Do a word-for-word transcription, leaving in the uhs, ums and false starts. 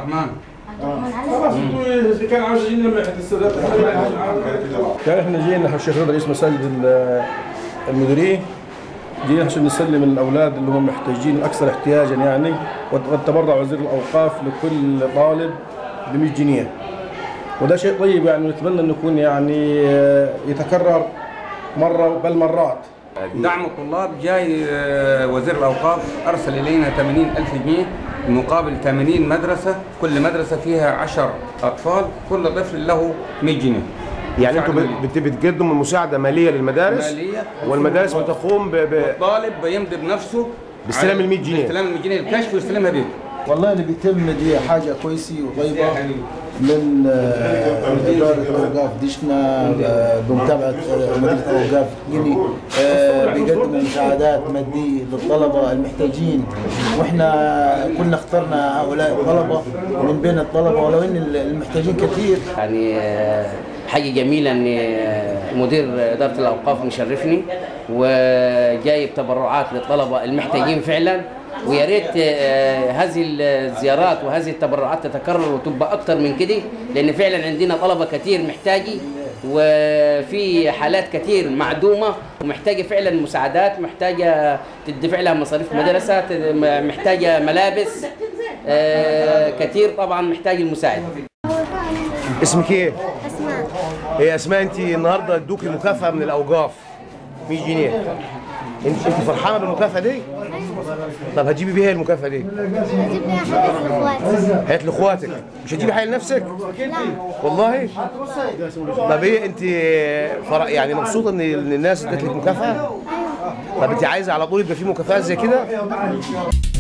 الرحمن. خلاص انتوا كان عاوزين لما السادات كان احنا جينا الشيخ رضا رئيس مساجد المديريه، جينا عشان نسلم الاولاد اللي هم محتاجين الاكثر احتياجا يعني، وتبرع وزير الاوقاف لكل طالب ب مئة جنيه. وده شيء طيب يعني، نتمنى انه يكون يعني يتكرر مره بل مرات. دعم الطلاب جاي وزير الاوقاف ارسل الينا ثمانين ألف جنيه مقابل ثمانين مدرسه، كل مدرسه فيها عشرة اطفال، كل طفل له مئة جنيه. يعني انتوا بتقدموا مساعده ماليه للمدارس؟ ماليه، والمدارس بتقوم ب الطالب بيمضي بنفسه باستلام ال مئة جنيه، باستلام ال مئة جنيه الكشف ويستلمها بيته. والله اللي بيتم دي حاجه كويسه وطيبه من اداره الاوقاف دشنا بمتابعه مديريه الاوقاف جني، بيقدموا مساعدات ماديه للطلبه المحتاجين، واحنا كنا اخترنا هؤلاء الطلبه من بين الطلبه، ولو ان المحتاجين كثير. يعني حاجه جميله ان مدير اداره الاوقاف مشرفني وجايب تبرعات للطلبه المحتاجين فعلا، ويا ريت هذه الزيارات وهذه التبرعات تتكرر وتبقى اكتر من كده، لان فعلا عندنا طلبه كتير محتاجي، وفي حالات كتير معدومه ومحتاجه فعلا مساعدات، محتاجه تدفع لها مصاريف مدرسه، محتاجه ملابس كتير، طبعا محتاج المساعده. اسمك ايه؟ اسماء. ايه اسماء، انت النهارده ادوكي مكافاه من الاوقاف مئة جنيه، انت انت فرحانه بالمكافاه دي؟ ايوه. طب هتجيبي بيها المكافاه دي؟ هجيب لي حاجات لاخواتي. حاجات لاخواتك، مش هتجيبي حاجه لنفسك؟ لا والله؟ طب ايه انت فرق يعني مبسوطه ان الناس ادت لك مكافاه؟ ايوه. طب انت عايزه على طول يبقى في مكافآت زي كده؟